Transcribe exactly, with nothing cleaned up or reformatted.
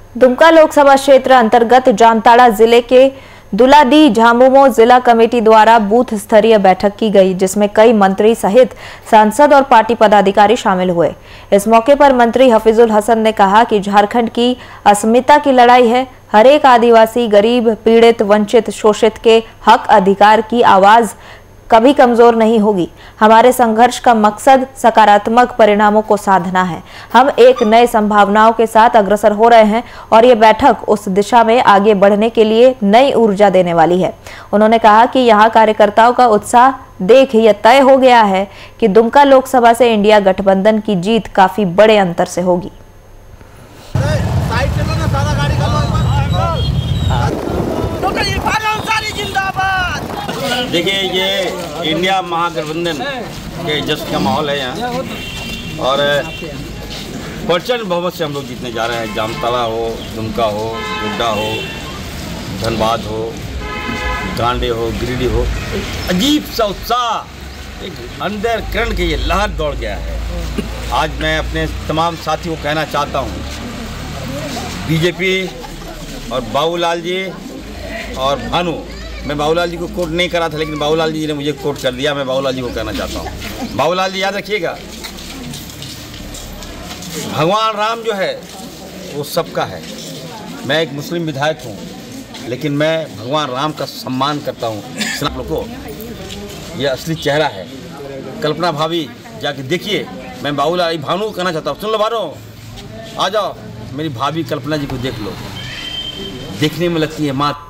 दुमका लोकसभा क्षेत्र अंतर्गत जामताड़ा जिले के दुलादी झामुमो जिला कमेटी द्वारा बूथ स्तरीय बैठक की गई, जिसमें कई मंत्री सहित सांसद और पार्टी पदाधिकारी शामिल हुए। इस मौके पर मंत्री हफीजुल हसन ने कहा कि झारखंड की अस्मिता की लड़ाई है। हर एक आदिवासी, गरीब, पीड़ित, वंचित, शोषित के हक अधिकार की आवाज कभी कमजोर नहीं होगी। हमारे संघर्ष का मकसद सकारात्मक परिणामों को साधना है। हम एक नए संभावनाओं के साथ अग्रसर हो रहे हैं और ये बैठक उस दिशा में आगे बढ़ने के लिए नई ऊर्जा देने वाली है। उन्होंने कहा कि यहाँ कार्यकर्ताओं का उत्साह देख यह तय हो गया है कि दुमका लोकसभा से इंडिया गठबंधन की जीत काफी बड़े अंतर से होगी। देखिए, ये इंडिया महागठबंधन के जश्न का माहौल है यहाँ और प्रचंड बहुमत से हम लोग जीतने जा रहे हैं। जामताड़ा हो, दुमका हो, गोड्डा हो, धनबाद हो, गांडे हो, गिरिडीह हो, अजीब सा उत्साह एक अंदर किरण के ये लहर दौड़ गया है। आज मैं अपने तमाम साथियों को कहना चाहता हूँ, बीजेपी और बाबूलाल जी और भानु, मैं बाबूलाल जी को कोट नहीं करा था, लेकिन बाबूलाल जी ने मुझे कोट कर दिया। मैं बाबूलाल जी को कहना चाहता हूँ, बाबूलाल जी याद रखिएगा, भगवान राम जो है वो सबका है। मैं एक मुस्लिम विधायक हूँ, लेकिन मैं भगवान राम का सम्मान करता हूँ। आप लोग को ये असली चेहरा है। कल्पना भाभी जाके देखिए। मैं बाबूलाल भानु को कहना चाहता हूँ, सुन लो भानु, आ जाओ, मेरी भाभी कल्पना जी को देख लो। देखने में लगती है माँ